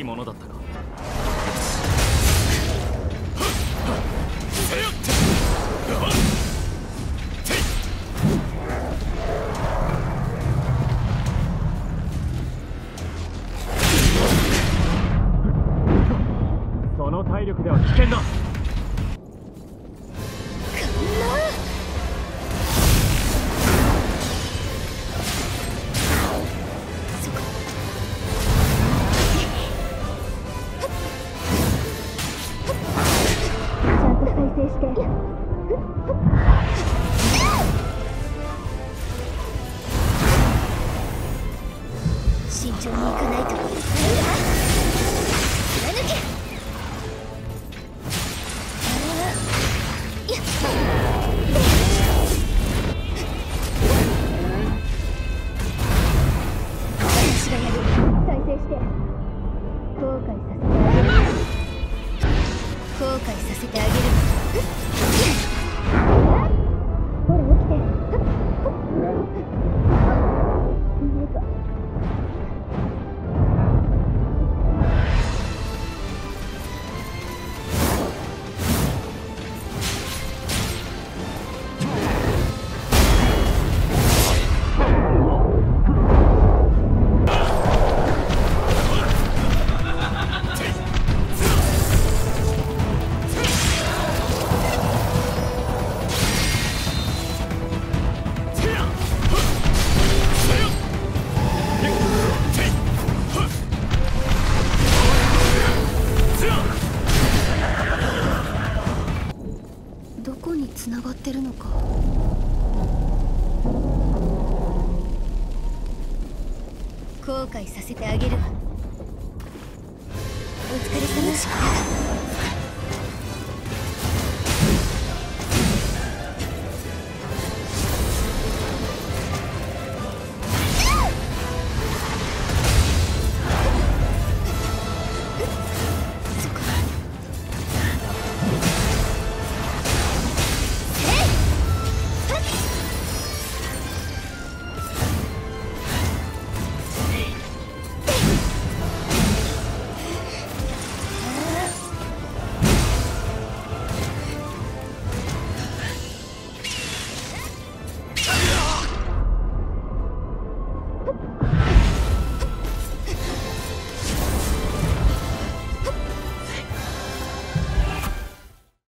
ものだったか。その体力では危険だ。 慎重に行かないと。貫け。私がやる。再生して後悔させてあげる。ほら起きて。どこに繋がってるのか。後悔させてあげるわ。お疲れ様。